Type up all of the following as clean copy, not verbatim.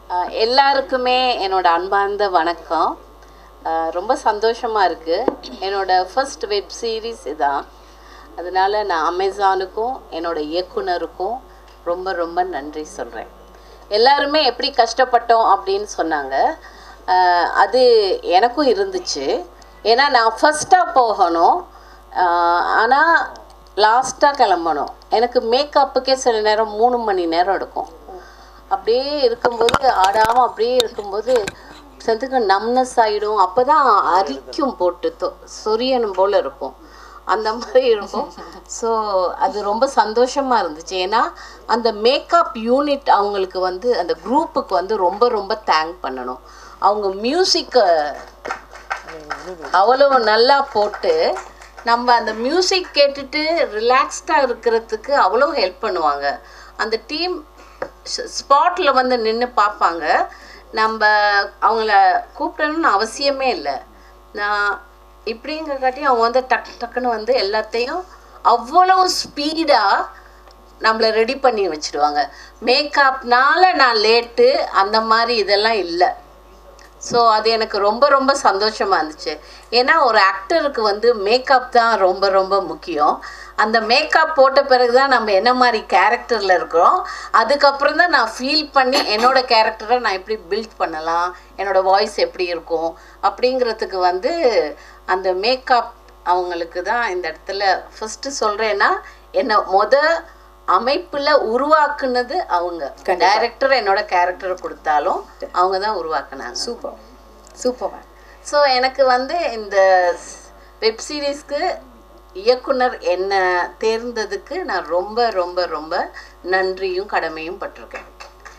எல்லாருக்குமே என்னோட அன்பார்ந்த வணக்கம். ரொம்ப சந்தோஷமாக இருக்குது. என்னோட ஃபர்ஸ்ட் வெப் சீரிஸ் இதான். அதனால் நான் அமேசானுக்கும் என்னோட இயக்குனருக்கும் ரொம்ப ரொம்ப நன்றி சொல்கிறேன். எல்லாருமே எப்படி கஷ்டப்பட்டோம் அப்படின்னு சொன்னாங்க. அது எனக்கும் இருந்துச்சு. ஏன்னா நான் ஃபஸ்ட்டாக போகணும், ஆனால் லாஸ்ட்டாக கிளம்பணும். எனக்கு மேக்கப்புக்கே சில நேரம் 3 மணி நேரம் எடுக்கும். அப்படியே இருக்கும்போது ஆடாமல் அப்படியே இருக்கும்போது சத்துக்கு நம்னஸ் ஆகிடும். அப்போ தான் அரிக்கும், போட்டு சொரியணும் போல் இருக்கும், அந்த மாதிரி இருக்கும். ஸோ அது ரொம்ப சந்தோஷமாக இருந்துச்சு. ஏன்னா அந்த மேக்கப் யூனிட் அவங்களுக்கு வந்து அந்த குரூப்புக்கு வந்து ரொம்ப ரொம்ப தேங்க் பண்ணணும். அவங்க மியூசிக்கை அவ்வளோ நல்லா போட்டு நம்ம அந்த மியூசிக் கேட்டுட்டு ரிலாக்ஸ்டாக இருக்கிறதுக்கு அவ்வளோ ஹெல்ப் பண்ணுவாங்க. அந்த டீம் ஸ்பாட்டில் வந்து நின்று பார்ப்பாங்க. நம்ம அவங்கள கூப்பிடணும்னு அவசியமே இல்லை. நான் இப்படிங்கிறக்காட்டி அவங்க வந்து டக்குன்னு வந்து எல்லாத்தையும் அவ்வளோ ஸ்பீடாக நம்மளை ரெடி பண்ணி வச்சுடுவாங்க. மேக்கப்னால நான் லேட்டு அந்த மாதிரி இதெல்லாம் இல்லை. ஸோ அது எனக்கு ரொம்ப ரொம்ப சந்தோஷமாக இருந்துச்சு. ஏன்னா ஒரு ஆக்டருக்கு வந்து மேக்கப் தான் ரொம்ப ரொம்ப முக்கியம். அந்த மேக்கப் போட்ட பிறகு தான் நம்ம என்ன மாதிரி கேரக்டரில் இருக்கிறோம். அதுக்கப்புறம் தான் நான் ஃபீல் பண்ணி என்னோடய கேரக்டரை நான் எப்படி பில்ட் பண்ணலாம், என்னோடய வாய்ஸ் எப்படி இருக்கும் அப்படிங்கிறதுக்கு வந்து அந்த மேக்கப் அவங்களுக்கு தான் இந்த இடத்துல ஃபஸ்ட்டு சொல்கிறேன்னா, என்னை அமைப்பில் உருவாக்குனது அவங்க. டைரக்டர் என்னோட கேரக்டரை கொடுத்தாலும் அவங்க தான் உருவாக்குனாங்க. Super super. ஸோ எனக்கு வந்து இந்த வெப் சீரிஸ்க்கு இயக்குனர் என்ன தேர்ந்ததுக்கு நான் ரொம்ப ரொம்ப ரொம்ப நன்றியும் கடமையும் பட்டிருக்கேன்.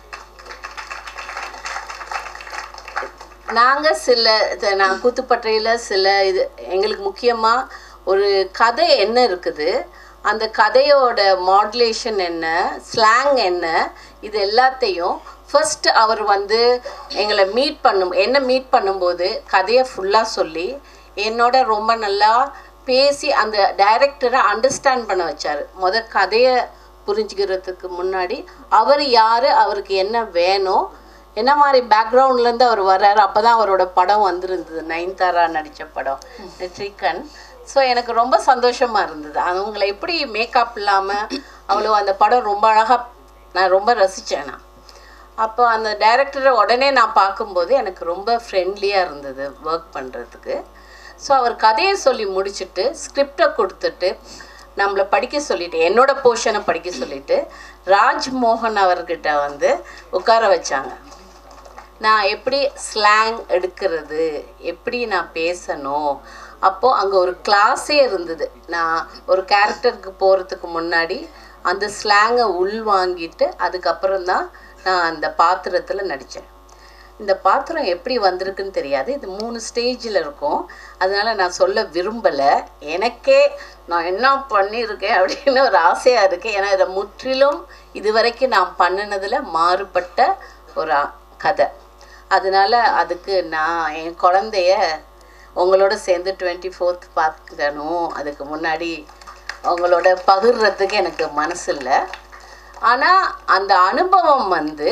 நாங்கள் நான் கூத்துப்பட்றையில் இது எங்களுக்கு முக்கியமாக ஒரு கதை என்ன இருக்குது, அந்த கதையோட மாடுலேஷன் என்ன, ஸ்லாங் என்ன, இது எல்லாத்தையும் ஃபர்ஸ்ட் அவர் வந்து எங்களை மீட் பண்ணும்போது கதையை ஃபுல்லாக சொல்லி என்னோட ரொம்ப நல்லா பேசி அந்த டைரக்டரை அண்டர்ஸ்டாண்ட் பண்ண வச்சார். கதையை புரிஞ்சுக்கிறதுக்கு முன்னாடி அவர் யார், அவருக்கு என்ன வேணும், என்ன மாதிரி பேக்ரவுண்ட்லேருந்து அவர் வர்றாரு. அப்போ தான் அவரோட படம் வந்திருந்தது, நயன்தாரா நடித்த படம் நெற்றிக்கண். ஸோ எனக்கு ரொம்ப சந்தோஷமாக இருந்தது. அவங்கள எப்படி மேக்கப் இல்லாமல் அவ்வளோ அந்த படம் ரொம்ப அழகாக நான் ரொம்ப ரசித்தேன். நான் அப்போ அந்த டைரக்டரை உடனே நான் பார்க்கும்போது எனக்கு ரொம்ப ஃப்ரெண்ட்லியாக இருந்தது ஒர்க் பண்ணுறதுக்கு. ஸோ அவர் கதையை சொல்லி முடிச்சுட்டு ஸ்கிரிப்டை கொடுத்துட்டு நம்மளை படிக்க சொல்லிவிட்டு, என்னோடய போர்ஷனை படிக்க சொல்லிவிட்டு ராஜ்மோகன் அவர்கிட்ட வந்து உட்கார வச்சாங்க. நான் எப்படி ஸ்லாங் எடுக்கிறது, எப்படி நான் பேசணும். அப்போது அங்கே ஒரு கிளாஸே இருந்தது. நான் ஒரு கேரக்டருக்கு போகிறதுக்கு முன்னாடி அந்த ஸ்லாங்கை உள்வாங்கிட்டு அதுக்கப்புறம் தான் நான் அந்த பாத்திரத்தில் நடித்தேன். இந்த பாத்திரம் எப்படி வந்திருக்குன்னு தெரியாது. இது 3 ஸ்டேஜில் இருக்கும். அதனால் நான் சொல்ல விரும்பலை. எனக்கே நான் என்ன பண்ணியிருக்கேன் அப்படின்னு ஒரு ஆசையாக இருக்குது. ஏன்னா இதை முற்றிலும் இதுவரைக்கும் நான் பண்ணினதில் மாறுபட்ட ஒரு கதை. அதனால் அதுக்கு நான் என் குழந்தைய உங்களோட சேர்ந்து 24th பார்க்கணும். அதுக்கு முன்னாடி உங்களோட பகிர்றதுக்கு எனக்கு மனசு இல்லை. ஆனால் அந்த அனுபவம் வந்து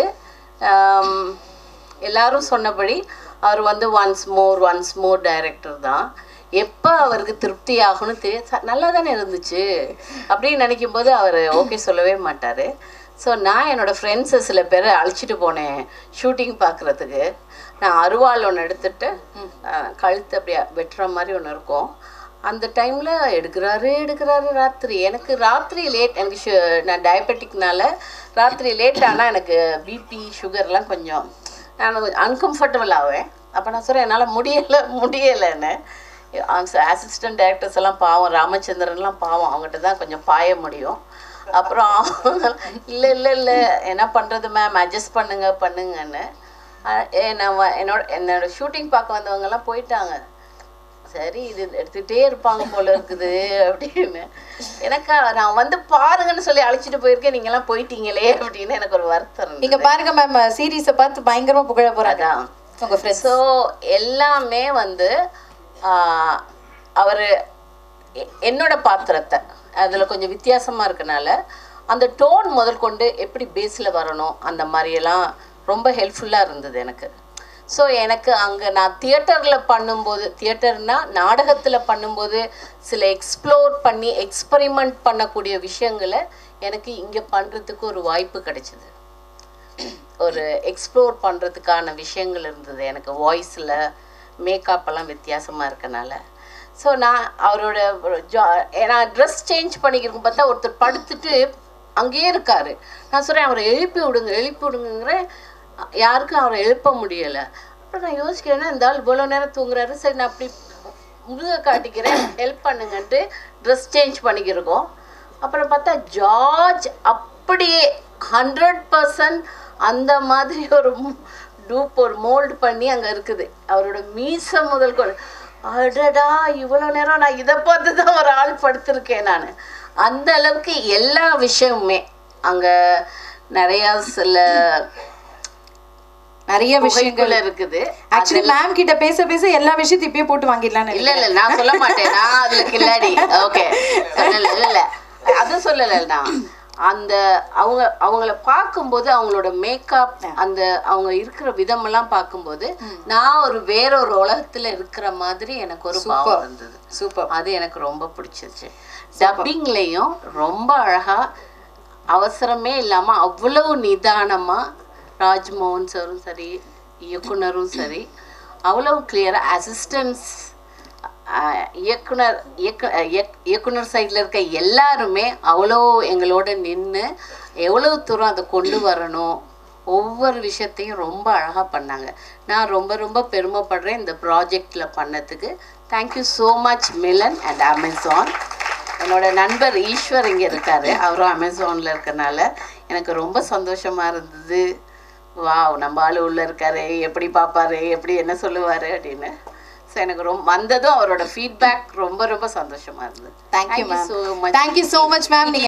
எல்லாரும் சொன்னபடி அவர் வந்து ஒன்ஸ் மோர் டைரக்டர் தான். எப்போ அவருக்கு திருப்தி ஆகணும்னு தெரியும். நல்லா தானே இருந்துச்சு அப்படின்னு நினைக்கும்போது அவர் ஓகே சொல்லவே மாட்டார். ஸோ நான் என்னோடய ஃப்ரெண்ட்ஸை சில பேரை அழைச்சிட்டு போனேன் ஷூட்டிங் பார்க்குறதுக்கு. நான் அருவாள் ஒன்று எடுத்துகிட்டு கழுத்து அப்படியே வெட்டுற மாதிரி ஒன்று இருக்கும். அந்த டைமில் எடுக்கிறாரு ராத்திரி. எனக்கு ராத்திரி லேட், எனக்கு நான் டயபெட்டிக்னால ராத்திரி லேட் ஆனால் எனக்கு பிபி சுகர்லாம் கொஞ்சம் நான் அன்கம்ஃபர்டபுள் ஆவேன். அப்போ நான் சொல்கிறேன் என்னால் முடியலைன்னு. அசிஸ்டன்ட் டைரக்டர்ஸ் எல்லாம் பாவம், ராமச்சந்திரன்லாம் பாவம், அவங்ககிட்ட தான் கொஞ்சம் பாய முடியும். அப்புறம் இல்லை என்ன பண்ணுறது மேம், அட்ஜஸ்ட் பண்ணுங்கன்னு என்னோட ஷூட்டிங் பார்க்க வந்தவங்கெல்லாம் போயிட்டாங்க. சரி இது எடுத்துகிட்டே இருப்பாங்க போல இருக்குது அப்படின்னு. எனக்கு நான் வந்து பாருங்கன்னு சொல்லி அழைச்சிட்டு போயிருக்கேன், நீங்கள்லாம் போயிட்டீங்களே அப்படின்னு எனக்கு ஒரு வருத்தம். நீங்கள் பாருங்க மேம், சீரீஸை பார்த்து பயங்கரமாக புகழ போகிறாங்க உங்கள் ஃப்ரெண்ட்ஸ். ஸோ எல்லாமே வந்து அவர் என்னோட பாத்திரத்தை அதில் கொஞ்சம் வித்தியாசமாக இருக்கனால அந்த டோன் முதல் கொண்டு எப்படி பேஸில் வரணும் அந்த மாதிரியெல்லாம் ரொம்ப ஹெல்ப்ஃபுல்லாக இருந்தது எனக்கு. ஸோ எனக்கு அங்கே நான் தியேட்டரில் பண்ணும்போது, தியேட்டர்னா நாடகத்தில் பண்ணும்போது சில எக்ஸ்ப்ளோர் பண்ணி எக்ஸ்பெரிமெண்ட் பண்ணக்கூடிய விஷயங்களை எனக்கு இங்கே பண்ணுறதுக்கு ஒரு வாய்ப்பு கிடைச்சிது. ஒரு எக்ஸ்ப்ளோர் பண்ணுறதுக்கான விஷயங்கள் இருந்தது எனக்கு. வாய்ஸில் மேக்கப்பெல்லாம் வித்தியாசமாக இருக்கனால. ஸோ நான் அவரோட நான் ட்ரெஸ் சேஞ்ச் பண்ணிக்கிறேன் பார்த்தா ஒருத்தர் படுத்துட்டு அங்கேயே இருக்கார். நான் சொல்கிறேன் அவரை எழுப்பி விடுங்கிறேன். யாருக்கும் அவரை எழுப்ப முடியலை. அப்புறம் நான் யோசிக்கிறேன்னா இந்த ஆள் இவ்வளோ நேரம் தூங்குறாரு, சரி நான் அப்படி முழுக காட்டிக்கிறேன், ஹெல்ப் பண்ணுங்கன்ட்டு ட்ரெஸ் சேஞ்ச் பண்ணிக்கிருக்கோம். அப்புறம் பார்த்தா ஜார்ஜ் அப்படியே 100% அந்த மாதிரி ஒரு டூப் ஒரு மோல்டு பண்ணி அங்கே இருக்குது. அவரோட மீசை முதல் கொண்டு, அடடா இவ்வளோ நேரம் நான் இதை பார்த்து தான் ஒரு ஆள் படுத்திருக்கேன் நான். அந்த அளவுக்கு எல்லா விஷயமுமே அங்கே நிறைய விஷயங்கள் இருக்குது. ஆக்சுவலி மேம் கிட்ட பேச பேச எல்லா விஷயத்தையும் இப்பயே போட்டு வாங்கிடலாம். இல்ல நான் சொல்ல மாட்டேன், நான் அதுல கில்லாடி. ஓகே இல்ல அது சொல்லல. நான் அந்த அவங்கள பார்க்கும்போது அவங்களோட மேக்கப் அந்த அவங்க இருக்கிற விதமெல்லாம் பார்க்கும்போது நான் ஒரு வேற ஒரு உலகத்துல இருக்கிற மாதிரி எனக்கு ஒரு பாவம் இருந்தது. சூப்பர். அது எனக்கு ரொம்ப பிடிச்சிருச்சு. டப்பிங்லையும் ரொம்ப அழகா அவசரமே இல்லாம அவ்வளவு நிதானமா ராஜ்மோகன் சாரும் சரி, இயக்குனரும் சரி, அவ்வளவு கிளியராக அசிஸ்டன்ஸ் இயக்குனர் சைடில் இருக்க எல்லாருமே அவ்வளோ எங்களோட நின்று எவ்வளவு தூரம் அதை கொண்டு வரணும், ஒவ்வொரு விஷயத்தையும் ரொம்ப அழகாக பண்ணாங்க. நான் ரொம்ப ரொம்ப பெருமைப்படுறேன் இந்த ப்ராஜெக்டில் பண்ணதுக்கு. Thank you so much Milan and Amazon. என்னோட நண்பர் ஈஸ்வர் இங்கே இருக்கார், அவரும் அமேசானில் இருக்கனால எனக்கு ரொம்ப சந்தோஷமாக இருந்தது. வாவ் நம்ம ஆள் உள்ளே இருக்காரு, எப்படி பார்ப்பாரு, எப்படி என்ன சொல்லுவார் அப்படின்னு. ஸோ எனக்கு ரொம்ப வந்ததும் அவரோட ஃபீட்பேக் ரொம்ப ரொம்ப சந்தோஷமாக இருந்தது. Thank you ma'am. Thank you so much ma'am.